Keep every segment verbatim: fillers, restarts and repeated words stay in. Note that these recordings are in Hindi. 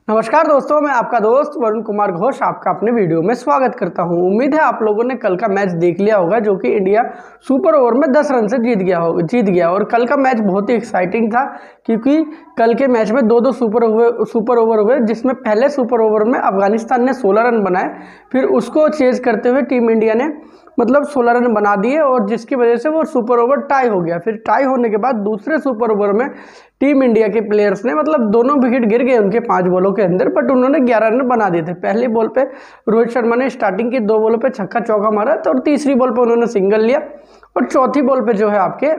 नमस्कार दोस्तों, मैं आपका दोस्त वरुण कुमार घोष आपका अपने वीडियो में स्वागत करता हूं। उम्मीद है आप लोगों ने कल का मैच देख लिया होगा, जो कि इंडिया सुपर ओवर में दस रन से जीत गया हो जीत गया और कल का मैच बहुत ही एक्साइटिंग था, क्योंकि कल के मैच में दो दो सुपर ओवर सुपर ओवर हुए, जिसमें पहले सुपर ओवर में अफगानिस्तान ने सोलह रन बनाए, फिर उसको चेज करते हुए टीम इंडिया ने मतलब सोलह रन बना दिए और जिसकी वजह से वो सुपर ओवर टाई हो गया। फिर टाई होने के बाद दूसरे सुपर ओवर में टीम इंडिया के प्लेयर्स ने मतलब दोनों विकेट गिर गए उनके पांच बॉलों के अंदर, बट उन्होंने ग्यारह रन बना दिए थे। पहली बॉल पे रोहित शर्मा ने स्टार्टिंग की दो बॉलों पे छक्का चौका मारा था और तीसरी बॉल पे उन्होंने सिंगल लिया और चौथी बॉल पे जो है आपके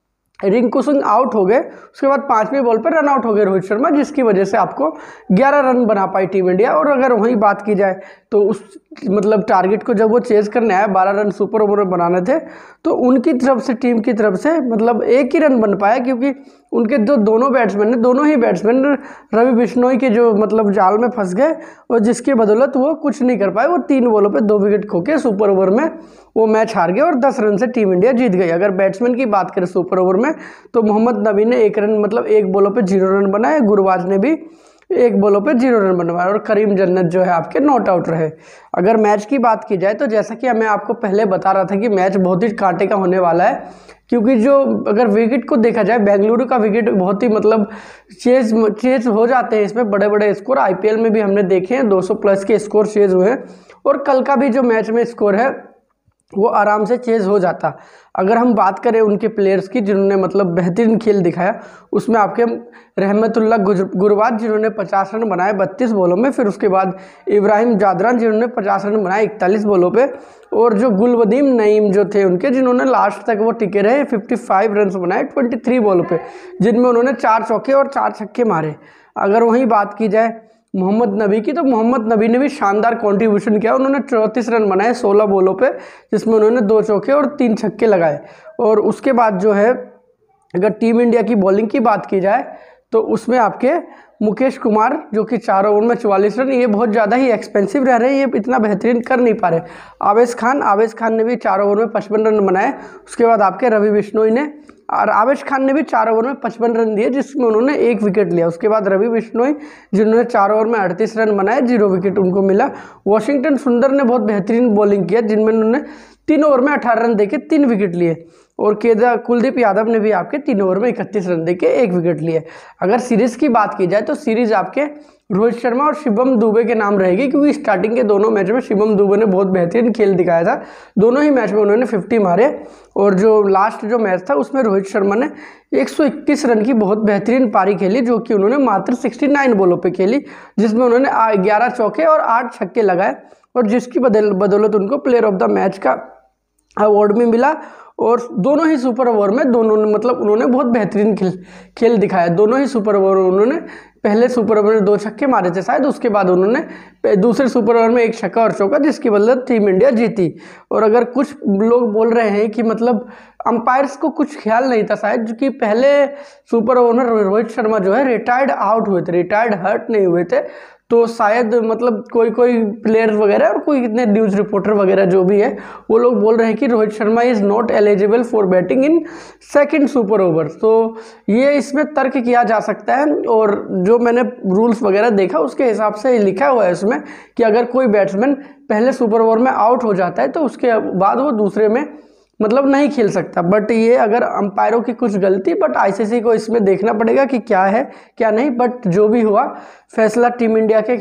रिंकू सिंह आउट हो गए। उसके बाद पांचवी बॉल पर रन आउट हो गए रोहित शर्मा, जिसकी वजह से आपको ग्यारह रन बना पाई टीम इंडिया। और अगर वहीं बात की जाए तो उस मतलब टारगेट को जब वो चेज करने आया, बारह रन सुपर ओवर में बनाने थे, तो उनकी तरफ से टीम की तरफ से मतलब एक ही रन बन पाया, क्योंकि उनके जो दोनों बैट्समैन ने दोनों ही बैट्समैन रवि बिश्नोई के जो मतलब जाल में फंस गए और जिसकी बदौलत वो कुछ नहीं कर पाए। वो तीन बॉलों पे दो विकेट खो के सुपर ओवर में वो मैच हार गए और दस रन से टीम इंडिया जीत गई। अगर बैट्समैन की बात करें सुपर ओवर में, तो मोहम्मद नबी ने एक रन मतलब एक बॉलों पे जीरो रन बनाए, गुरबाज ने भी एक बॉलों पे जीरो रन बनवाए और करीम जन्नत जो है आपके नॉट आउट रहे। अगर मैच की बात की जाए तो जैसा कि मैं आपको पहले बता रहा था कि मैच बहुत ही कांटे का होने वाला है, क्योंकि जो अगर विकेट को देखा जाए, बेंगलुरु का विकेट बहुत ही मतलब चेज चेज हो जाते हैं इसमें बड़े बड़े स्कोर। आईपीएल में भी हमने देखे हैं दो सौ प्लस के स्कोर चेज हुए हैं और कल का भी जो मैच में स्कोर है वो आराम से चेज हो जाता। अगर हम बात करें उनके प्लेयर्स की जिन्होंने मतलब बेहतरीन खेल दिखाया, उसमें आपके रहमतुल्लाह गुरबाज जिन्होंने पचास रन बनाए बत्तीस बॉलों में, फिर उसके बाद इब्राहिम जादरान जिन्होंने पचास रन बनाए इकतालीस बॉलों पे, और जो गुलवदीम नईम जो थे उनके जिन्होंने लास्ट तक वो टिके रहे पचपन रन बनाए तेईस बॉलों पे, जिनमें उन्होंने चार चौके और चार छक्के मारे। अगर वहीं बात की जाए मोहम्मद नबी की, तो मोहम्मद नबी ने भी शानदार कंट्रीब्यूशन किया। उन्होंने चौंतीस रन बनाए सोलह बॉलों पे, जिसमें उन्होंने दो चौके और तीन छक्के लगाए। और उसके बाद जो है अगर टीम इंडिया की बॉलिंग की बात की जाए तो उसमें आपके मुकेश कुमार जो कि चार ओवर में चौवालीस रन, ये बहुत ज़्यादा ही एक्सपेंसिव रह रहे हैं, ये इतना बेहतरीन कर नहीं पा रहे। आवेश खान आवेश खान ने भी चार ओवर में पचपन रन बनाए। उसके बाद आपके रवि बिश्नोई ने और आवेश खान ने भी चार ओवर में पचपन रन दिए, जिसमें उन्होंने एक विकेट लिया। उसके बाद रवि बिश्नोई जिन्होंने चार ओवर में अड़तीस रन बनाए, जीरो विकेट उनको मिला। वॉशिंगटन सुंदर ने बहुत बेहतरीन बॉलिंग किया, जिनमें उन्होंने तीन ओवर में अठारह रन देके तीन विकेट लिए। और केदार कुलदीप यादव ने भी आपके तीन ओवर में इकतीस रन देके एक विकेट लिए। अगर सीरीज़ की बात की जाए तो सीरीज़ आपके रोहित शर्मा और शिवम दुबे के नाम रहेगी, क्योंकि स्टार्टिंग के दोनों मैच में शिवम दुबे ने बहुत बेहतरीन खेल दिखाया था। दोनों ही मैच में उन्होंने पचास मारे और जो लास्ट जो मैच था उसमें रोहित शर्मा ने एक सौ इक्कीस रन की बहुत बेहतरीन पारी खेली, जो कि उन्होंने मात्र उनहत्तर बॉलों पे खेली, जिसमें उन्होंने ग्यारह चौके और आठ छक्के लगाए और जिसकी बदल बदौलत उनको प्लेयर ऑफ द मैच का अवार्ड भी मिला। और दोनों ही सुपर ओवर में दोनों ने मतलब उन्होंने बहुत बेहतरीन खेल खेल दिखाया। दोनों ही सुपर ओवर में उन्होंने पहले सुपर ओवर में दो छक्के मारे थे शायद, उसके बाद उन्होंने दूसरे सुपर ओवर में एक छक्का और चौका, जिसकी बदौलत टीम इंडिया जीती। और अगर कुछ लोग बोल रहे हैं कि मतलब अंपायर्स को कुछ ख्याल नहीं था शायद, क्योंकि पहले सुपर ओवर में रोहित शर्मा जो है रिटायर्ड आउट हुए थे, रिटायर्ड हर्ट नहीं हुए थे, तो शायद मतलब कोई कोई प्लेयर वगैरह और कोई कितने न्यूज़ रिपोर्टर वगैरह जो भी है वो लोग बोल रहे हैं कि Rohit Sharma is not eligible for batting in second super over. तो ये इसमें तर्क किया जा सकता है, और जो मैंने रूल्स वगैरह देखा उसके हिसाब से लिखा हुआ है इसमें कि अगर कोई बैट्समैन पहले सुपर ओवर में आउट हो जाता है तो उसके बाद वो दूसरे में मतलब नहीं खेल सकता। बट ये अगर अंपायरों की कुछ गलती, बट आईसीसी को इसमें देखना पड़ेगा कि क्या है क्या नहीं। बट जो भी हुआ फैसला टीम इंडिया के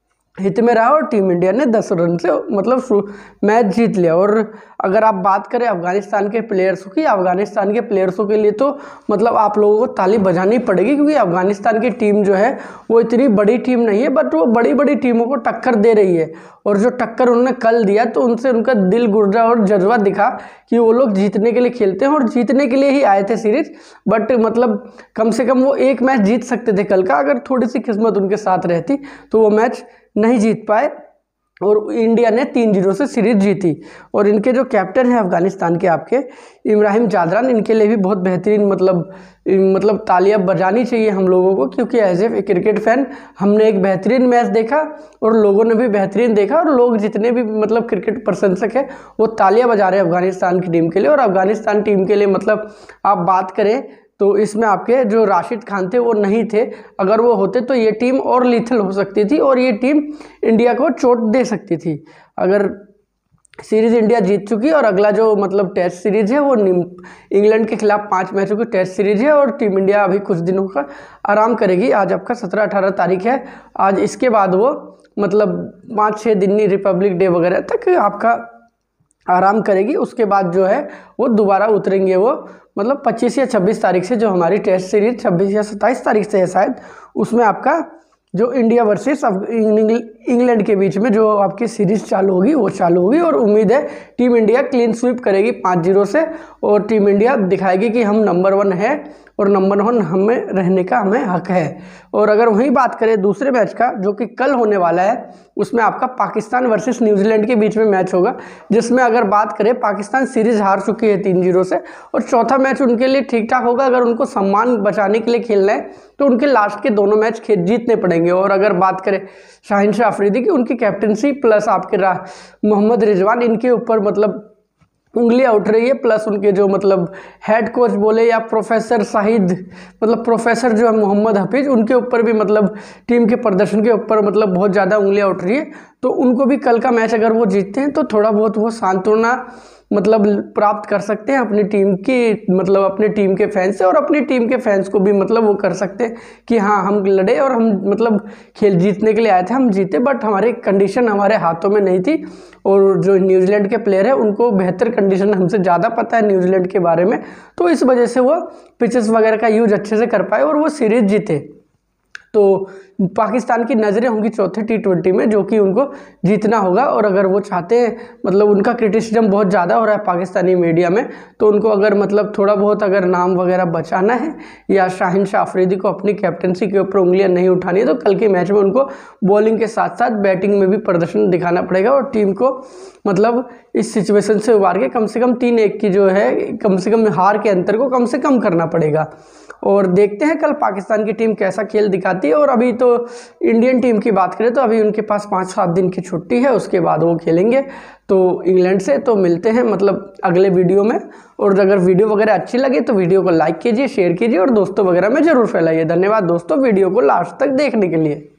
हित में रहा और टीम इंडिया ने दस रन से मतलब मैच जीत लिया। और अगर आप बात करें अफगानिस्तान के प्लेयर्सों की, अफगानिस्तान के प्लेयर्सों के लिए तो मतलब आप लोगों को ताली बजानी पड़ेगी, क्योंकि अफगानिस्तान की टीम जो है वो इतनी बड़ी टीम नहीं है, बट वो बड़ी बड़ी टीमों को टक्कर दे रही है। और जो टक्कर उन्होंने कल दिया तो उनसे उनका दिल गुर्जा और जज्बा दिखा कि वो लोग जीतने के लिए खेलते हैं और जीतने के लिए ही आए थे सीरीज। बट मतलब कम से कम वो एक मैच जीत सकते थे कल का, अगर थोड़ी सी किस्मत उनके साथ रहती तो वो मैच नहीं जीत पाए और इंडिया ने तीन जीरो से सीरीज जीती। और इनके जो कैप्टन हैं अफगानिस्तान के आपके इब्राहिम जादरान, इनके लिए भी बहुत बेहतरीन मतलब मतलब तालियां बजानी चाहिए हम लोगों को, क्योंकि एज ए क्रिकेट फैन हमने एक बेहतरीन मैच देखा और लोगों ने भी बेहतरीन देखा, और लोग जितने भी मतलब क्रिकेट प्रशंसक हैं वो तालियां बजा रहे हैं अफगानिस्तान की टीम के लिए। और अफगानिस्तान टीम के लिए मतलब आप बात करें तो इसमें आपके जो राशिद खान थे वो नहीं थे। अगर वो होते तो ये टीम और लीथल हो सकती थी और ये टीम इंडिया को चोट दे सकती थी। अगर सीरीज़ इंडिया जीत चुकी और अगला जो मतलब टेस्ट सीरीज़ है वो इंग्लैंड के खिलाफ पाँच मैचों की टेस्ट सीरीज़ है और टीम इंडिया अभी कुछ दिनों का आराम करेगी। आज आपका सत्रह अठारह तारीख है। आज इसके बाद वो मतलब पाँच छः दिन रिपब्लिक डे वगैरह तक आपका आराम करेगी। उसके बाद जो है वो दोबारा उतरेंगे वो मतलब पच्चीस या छब्बीस तारीख से, जो हमारी टेस्ट सीरीज छब्बीस या सत्ताईस तारीख से है शायद, उसमें आपका जो इंडिया वर्सेस इंग्लैंड के बीच में जो आपकी सीरीज़ चालू होगी वो चालू होगी। और उम्मीद है टीम इंडिया क्लीन स्वीप करेगी पाँच जीरो से और टीम इंडिया दिखाएगी कि हम नंबर वन है और नंबर वन हमें रहने का हमें हक है। और अगर वहीं बात करें दूसरे मैच का जो कि कल होने वाला है, उसमें आपका पाकिस्तान वर्सेस न्यूजीलैंड के बीच में मैच होगा, जिसमें अगर बात करें पाकिस्तान सीरीज़ हार चुकी है तीन जीरो से और चौथा मैच उनके लिए ठीक ठाक होगा। अगर उनको सम्मान बचाने के लिए खेलना है तो उनके लास्ट के दोनों मैच खेल जीतने पड़ेंगे। और अगर बात करें शाहिन शाह अफरीदी की, उनकी कैप्टनसी प्लस आपके मोहम्मद रिजवान, इनके ऊपर मतलब उंगलियां उठ रही है, प्लस उनके जो मतलब हेड कोच बोले या प्रोफेसर शाहिद मतलब प्रोफेसर जो है मोहम्मद हफीज़, उनके ऊपर भी मतलब टीम के प्रदर्शन के ऊपर मतलब बहुत ज़्यादा उंगलियां उठ रही है। तो उनको भी कल का मैच अगर वो जीतते हैं तो थोड़ा बहुत वो सांत्वना मतलब प्राप्त कर सकते हैं अपनी टीम की मतलब अपनी टीम के फैंस से, और अपनी टीम के फैंस को भी मतलब वो कर सकते हैं कि हाँ हम लड़े और हम मतलब खेल जीतने के लिए आए थे, हम जीते, बट हमारी कंडीशन हमारे हाथों में नहीं थी। और जो न्यूजीलैंड के प्लेयर है उनको बेहतर कंडीशन हमसे ज़्यादा पता है न्यूजीलैंड के बारे में, तो इस वजह से वो पिचेस वगैरह का यूज अच्छे से कर पाए और वो सीरीज़ जीते। तो पाकिस्तान की नज़रें होंगी चौथे टी ट्वेंटी में, जो कि उनको जीतना होगा। और अगर वो चाहते हैं मतलब उनका क्रिटिसिज्म बहुत ज़्यादा हो रहा है पाकिस्तानी मीडिया में, तो उनको अगर मतलब थोड़ा बहुत अगर नाम वगैरह बचाना है या शाहिन शाह अफरीदी को अपनी कैप्टनसी के ऊपर उंगलियां नहीं उठानी है, तो कल के मैच में उनको बॉलिंग के साथ साथ बैटिंग में भी प्रदर्शन दिखाना पड़ेगा और टीम को मतलब इस सिचुएशन से उबार के कम से कम तीन एक की जो है कम से कम हार के अंतर को कम से कम करना पड़ेगा। और देखते हैं कल पाकिस्तान की टीम कैसा खेल दिखाती है। और अभी तो इंडियन टीम की बात करें तो अभी उनके पास पाँच सात दिन की छुट्टी है, उसके बाद वो खेलेंगे तो इंग्लैंड से। तो मिलते हैं मतलब अगले वीडियो में। और अगर वीडियो वगैरह अच्छी लगे तो वीडियो को लाइक कीजिए, शेयर कीजिए और दोस्तों वगैरह में ज़रूर फैलाइए। धन्यवाद दोस्तों वीडियो को लास्ट तक देखने के लिए।